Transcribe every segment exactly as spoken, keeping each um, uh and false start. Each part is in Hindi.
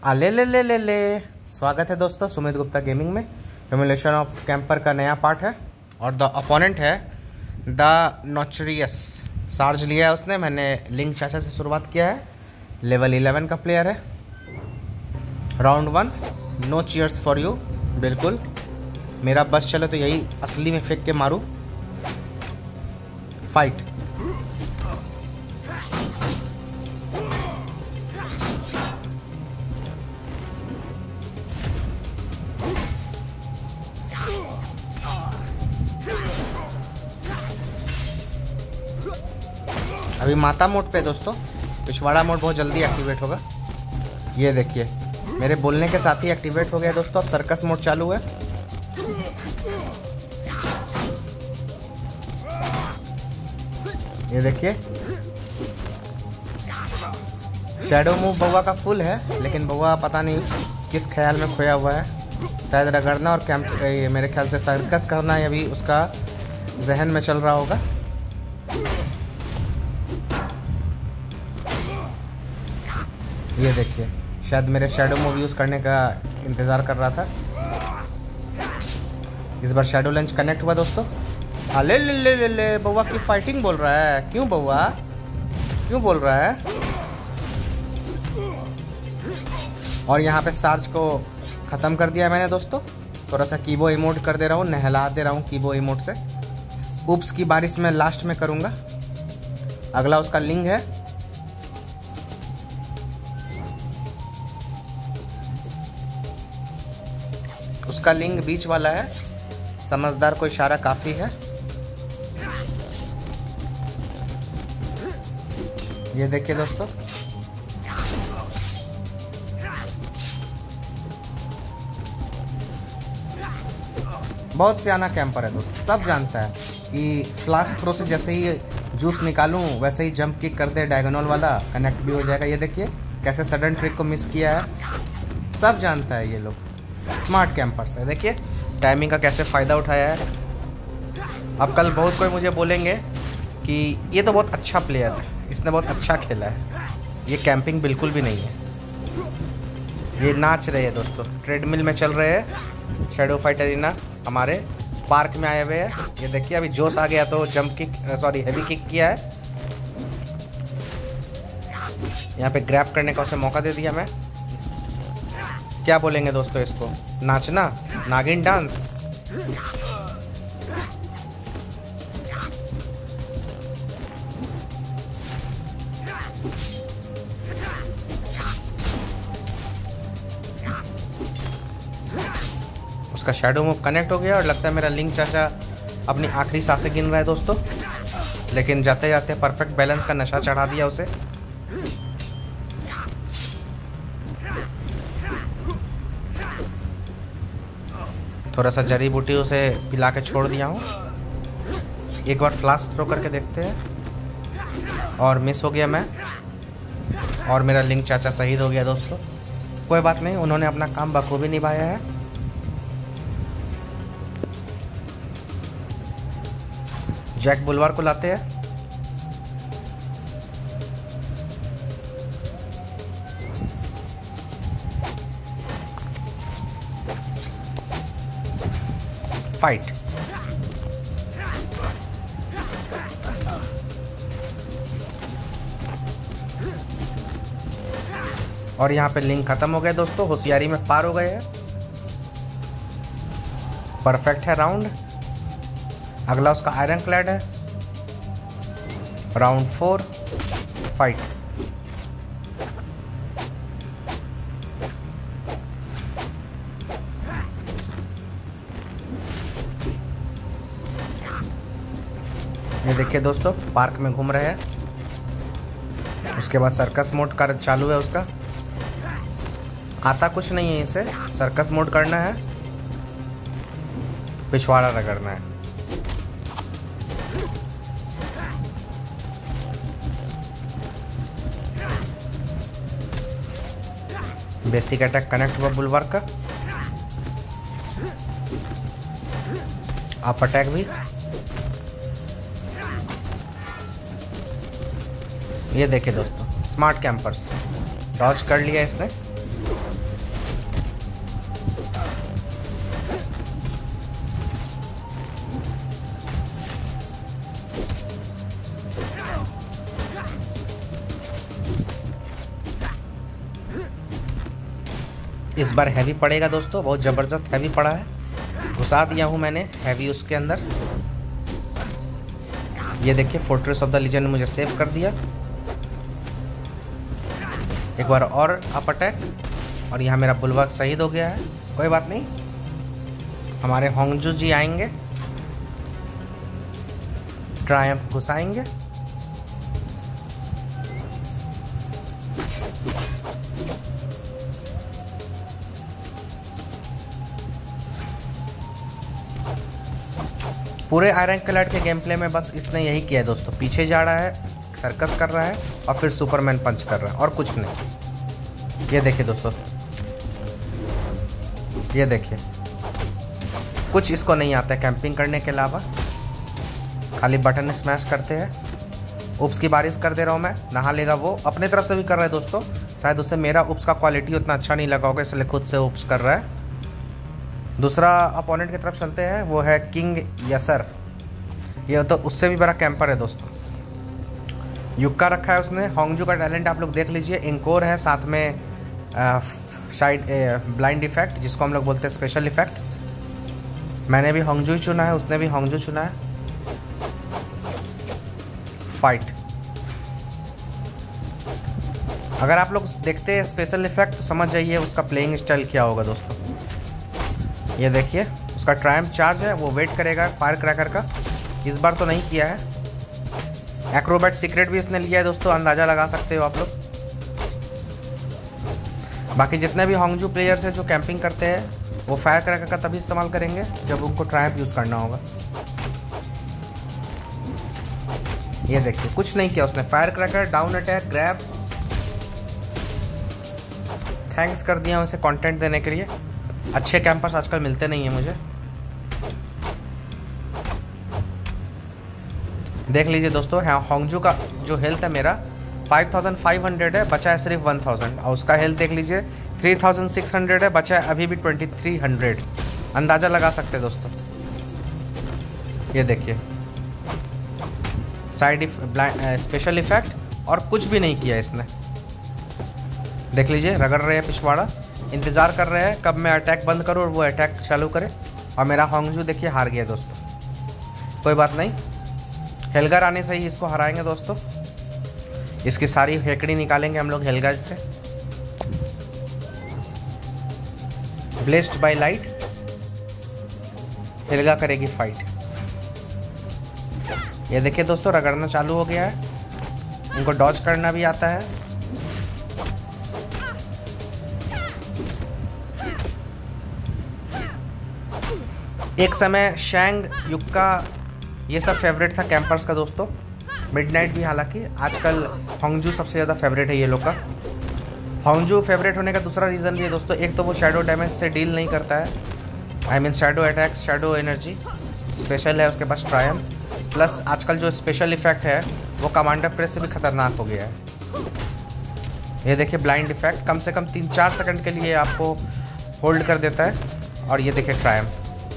अले ले ले ले ले स्वागत है दोस्तों सुमित गुप्ता गेमिंग में। ह्यूमिलेशन ऑफ कैंपर का नया पार्ट है और द अपोनेंट है द नोचरियस। चार्ज लिया है उसने। मैंने लिंक चाचा से शुरुआत किया है। लेवल इलेवन का प्लेयर है। Round one, no cheers for you. बिल्कुल मेरा बस चले तो यही असली में फेंक के मारूं। फाइट। अभी माता मोड पे दोस्तों, पिछवाड़ा मोड बहुत जल्दी एक्टिवेट होगा। ये देखिए मेरे बोलने के साथ ही एक्टिवेट हो गया दोस्तों। अब सर्कस मोड चालू है। ये देखिए शैडो मूव बउआ का फुल है, लेकिन बउआ पता नहीं किस ख्याल में खोया हुआ है। शायद रगड़ना और कैंप मेरे ख्याल से सर्कस करना ये भी उसका जहन में चल रहा होगा। ये देखिए शायद मेरे शैडो मूव यूज़ करने का इंतज़ार कर रहा था। इस बार शैडो लंच कनेक्ट हुआ दोस्तों। अले ले ले ले ले बउआ की फाइटिंग बोल रहा है। क्यों बउआ क्यों बोल रहा है? और यहाँ पे चार्ज को ख़त्म कर दिया मैंने दोस्तों। थोड़ा सा कीबो इमोट कर दे रहा हूँ, नहला दे रहा हूँ कीबो इमोट से। उप्स की बारिश में लास्ट में करूँगा। अगला उसका लिंग है। उसका लिंग बीच वाला है। समझदार को इशारा काफी है। ये देखिए दोस्तों बहुत सियाना कैंपर है दोस्तों। सब जानता है कि फ्लास्क प्रो से जैसे ही जूस निकालूं वैसे ही जंप किक कर दे, डायगोनल वाला कनेक्ट भी हो जाएगा। ये देखिए कैसे सडन ट्रिक को मिस किया है। सब जानता है ये लोग। स्मार्ट कैंपर्स है। देखिए टाइमिंग का कैसे फ़ायदा उठाया है। अब कल बहुत कोई मुझे बोलेंगे कि ये तो बहुत अच्छा प्लेयर है, इसने बहुत अच्छा खेला है। ये कैंपिंग बिल्कुल भी नहीं है। ये नाच रहे हैं दोस्तों, ट्रेडमिल में चल रहे हैं। शैडो फाइट एरिना हमारे पार्क में आए हुए हैं। ये देखिए अभी जोश आ गया तो jump kick sorry heavy kick किया है। यहाँ पे ग्रैब करने का उसे मौका दे दिया मैं। क्या बोलेंगे दोस्तों इसको? नाचना, नागिन डांस। उसका शैडो मूव कनेक्ट हो गया और लगता है मेरा लिंक चाचा अपनी आखिरी सांसें गिन रहा है दोस्तों। लेकिन जाते जाते परफेक्ट बैलेंस का नशा चढ़ा दिया उसे। थोड़ा सा जड़ी बूटी उसे पिला के छोड़ दिया हूँ। एक बार फ्लास्क थ्रो करके देखते हैं। और मिस हो गया मैं, और मेरा लिंक चाचा शहीद हो गया दोस्तों। कोई बात नहीं, उन्होंने अपना काम बखूबी निभाया है। जैक बुलवार को लाते हैं। फाइट। और यहाँ पे लिंक खत्म हो गया दोस्तों। होशियारी में पार हो गए हैं। परफेक्ट है राउंड। अगला उसका आयरन क्लैड है। Round four, fight. ये देखिए दोस्तों पार्क में घूम रहे हैं। उसके बाद सर्कस मोड कर चालू है उसका। आता कुछ नहीं है इसे। सर्कस मोड करना है, पिछवाड़ा रगड़ना है। बेसिक अटैक कनेक्ट हुआ बुलवार का। आप अटैक भी। ये देखिए दोस्तों, स्मार्ट कैंपर्स डॉज कर लिया इसने। इस बार हैवी पड़ेगा दोस्तों, बहुत ज़बरदस्त हैवी पड़ा है। घुसा दिया हूँ मैंने हैवी उसके अंदर। ये देखिए फोर्ट्रेस ऑफ द लीजेंड ने मुझे सेव कर दिया। एक बार और अप अटैक और यहाँ मेरा बुलवर्क शहीद हो गया है। कोई बात नहीं, हमारे होंगजू जी आएंगे, ट्रायम्फ घुसाएंगे। पूरे आयरन क्लैड के गेम प्ले में बस इसने यही किया है दोस्तों, पीछे जा रहा है, सर्कस कर रहा है और फिर सुपरमैन पंच कर रहा है और कुछ नहीं। ये देखिए दोस्तों, ये देखिए कुछ इसको नहीं आता है कैंपिंग करने के अलावा, खाली बटन स्मैश करते हैं। उप्स की बारिश कर दे रहा हूँ मैं, नहा लेगा वो। अपने तरफ से भी कर रहा है दोस्तों, शायद उससे मेरा उप्स का क्वालिटी उतना अच्छा नहीं लगा होगा, इसलिए खुद से उप्स कर रहा है। दूसरा अपोनेंट की तरफ चलते हैं, वो है किंग यसर। ये तो उससे भी बड़ा कैंपर है दोस्तों। युक्का रखा है उसने। होंगजू का टैलेंट आप लोग देख लीजिए, इंकोर है, साथ में साइड ब्लाइंड इफेक्ट जिसको हम लोग बोलते हैं स्पेशल इफेक्ट। मैंने भी होंगजू ही चुना है, उसने भी होंगजू चुना है। फाइट, अगर आप लोग देखते हैं स्पेशल इफेक्ट तो समझ जाइए उसका प्लेइंग स्टाइल क्या होगा दोस्तों। ये देखिए उसका ट्रायम्फ चार्ज है, वो वेट करेगा फायर क्रैकर का। इस बार तो नहीं किया है। एक्रोबैट सीक्रेट भी इसने लिया है दोस्तों, अंदाज़ा लगा सकते हो आप लोग। बाकी जितने भी होंगजू प्लेयर्स हैं जो कैंपिंग करते हैं वो फायर क्रैकर का तभी इस्तेमाल करेंगे जब उनको ट्रायम्फ यूज़ करना होगा। ये देखिए कुछ नहीं किया उसने, fire cracker, down attack, grab. Thanks कर दिया उसे कंटेंट देने के लिए। अच्छे कैंपर्स आजकल मिलते नहीं हैं मुझे। देख लीजिए दोस्तों, हाँ होंगजू का जो हेल्थ है मेरा पाँच हज़ार पाँच सौ है, बचा है सिर्फ एक हज़ार। और उसका हेल्थ देख लीजिए तीन हज़ार छह सौ है, बचा है अभी भी तेईस सौ। अंदाज़ा लगा सकते हैं दोस्तों। ये देखिए साइड स्पेशल इफेक्ट और कुछ भी नहीं किया इसने। देख लीजिए रगड़ रहे हैं पिछवाड़ा, इंतज़ार कर रहे हैं कब मैं अटैक बंद करूँ और वो अटैक चालू करे। और मेरा होंगजू देखिए हार गया दोस्तों। कोई बात नहीं, हेल्गर आने से ही इसको हराएंगे दोस्तों। इसकी सारी हेकड़ी निकालेंगे हम लोग हेल्गा से। ब्लेस्ड बाय लाइट, हेल्गा करेगी फाइट। ये देखिए दोस्तों रगड़ना चालू हो गया है, इनको डॉज करना भी आता है। एक समय शैंग, युक्का, ये सब फेवरेट था कैंपर्स का दोस्तों। मिडनाइट भी, हालांकि आजकल होंगजू सबसे ज़्यादा फेवरेट है ये लोग का। होंगजू फेवरेट होने का दूसरा रीज़न भी है दोस्तों, एक तो वो शैडो डैमेज से डील नहीं करता है, I mean shadow attacks, shadow energy special है उसके पास ट्रायम्फ। प्लस आजकल जो स्पेशल इफेक्ट है वो कमांडर प्रेस से भी खतरनाक हो गया है। ये देखिए ब्लाइंड इफेक्ट कम से कम तीन चार सेकंड के लिए आपको होल्ड कर देता है। और ये देखिए ट्रायम्फ।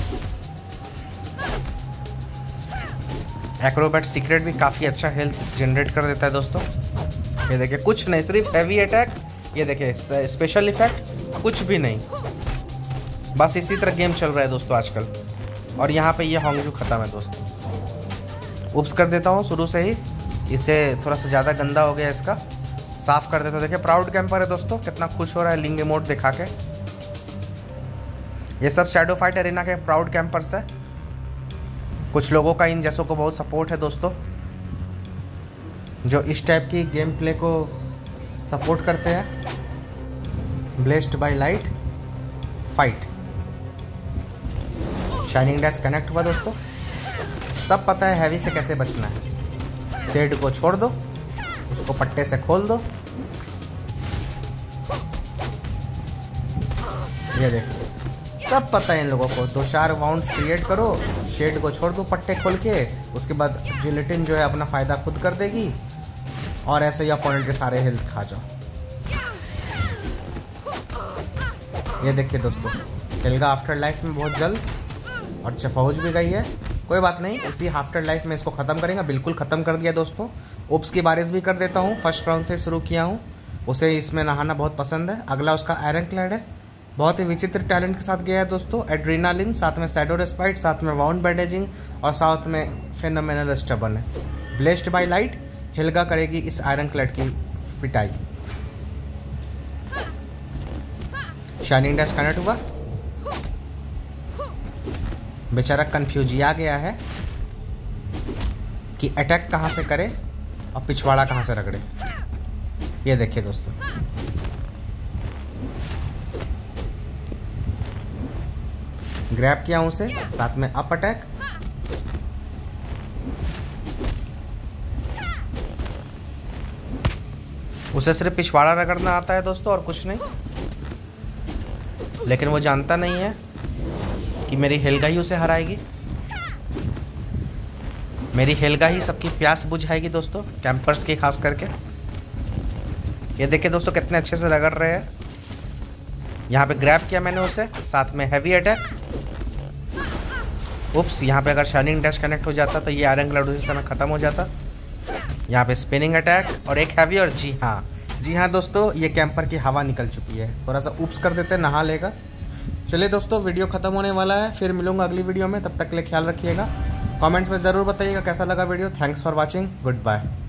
एक्रोबैट सीक्रेट भी काफ़ी अच्छा हेल्थ जनरेट कर देता है दोस्तों। ये देखिए कुछ नहीं, सिर्फ हैवी अटैक। ये देखिए स्पेशल इफेक्ट, कुछ भी नहीं। बस इसी तरह गेम चल रहा है दोस्तों आजकल। और यहाँ पे ये होंगजू ख़त्म है दोस्तों। उप्स कर देता हूँ शुरू से ही, इसे थोड़ा सा ज़्यादा गंदा हो गया, इसका साफ़ कर देता हूँ। देखिए प्राउड कैंपर है दोस्तों, कितना खुश हो रहा है लिंग इमोट दिखा के। ये सब शैडो फाइट एरिना के प्राउड कैंपर्स है। कुछ लोगों का इन जैसों को बहुत सपोर्ट है दोस्तों, जो इस टाइप की गेम प्ले को सपोर्ट करते हैं। Blessed by light, fight, shining dash connect हुआ दोस्तों। सब पता है हैवी से कैसे बचना है। शेड को छोड़ दो, उसको पट्टे से खोल दो। ये देखिए सब पता है इन लोगों को। दो चार वाउंड्स क्रिएट करो, शेड को छोड़ दो पट्टे खोल के, उसके बाद जिलेटिन जो है अपना फ़ायदा खुद कर देगी और ऐसे ही अपोनेंट के सारे हेल्थ खा जाओ। ये देखिए दोस्तों हेल्गा आफ्टर लाइफ में बहुत जल्द और चफौज भी गई है। कोई बात नहीं, इसी आफ्टर लाइफ में इसको ख़त्म करेंगे। बिल्कुल ख़त्म कर दिया दोस्तों। उप्स की बारिश भी कर देता हूँ, फर्स्ट राउंड से शुरू किया हूँ। उसे इसमें नहाना बहुत पसंद है। अगला उसका आयरन क्लैड है, बहुत ही विचित्र टैलेंट के साथ गया है दोस्तों। एड्रेनालिन, साथ में शैडो रेस्पाइट, साथ में वाउंड बैंडेजिंग और साथ में phenomenal stubbornness. Blessed by light, Helga करेगी इस आयरन क्लैड की पिटाई। शाइनिंग डैश कनेक्ट हुआ। बेचारा कंफ्यूजिया गया है कि अटैक कहाँ से करे और पिछवाड़ा कहाँ से रगड़े। ये देखिए दोस्तों, ग्रैब किया उसे, साथ में अप अटैक। उसे सिर्फ पिछवाड़ा रगड़ना आता है दोस्तों और कुछ नहीं, लेकिन वो जानता नहीं है कि मेरी हेल्गा ही उसे हराएगी। मेरी हेल्गा ही सबकी प्यास बुझाएगी दोस्तों, कैंपर्स की खास करके। ये देखिए दोस्तों कितने अच्छे से रगड़ रहे हैं। यहाँ पे ग्रैब किया मैंने उसे, साथ में हैवी अटैक। उप्स, यहाँ पे अगर शाइनिंग डैश कनेक्ट हो जाता तो ये आयरन क्लाउड उसी समय खत्म हो जाता। यहाँ पे स्पिनिंग अटैक और एक हैवी, और जी हाँ जी हाँ दोस्तों, ये कैंपर की हवा निकल चुकी है। थोड़ा सा उप्स कर देते, नहा लेगा। चलिए दोस्तों, वीडियो खत्म होने वाला है, फिर मिलूंगा अगली वीडियो में। तब तक के लिए ख्याल रखिएगा। कमेंट्स में ज़रूर बताइएगा कैसा लगा video. Thanks for watching, good bye.